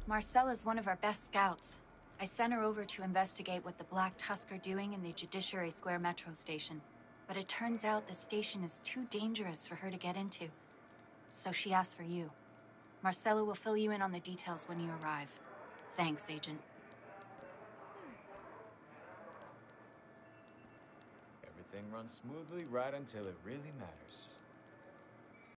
Marcella's one of our best scouts. I sent her over to investigate what the Black Tusk are doing in the Judiciary Square metro station. But it turns out the station is too dangerous for her to get into. So she asked for you. Marcella will fill you in on the details when you arrive. Thanks, Agent. Everything runs smoothly right until it really matters.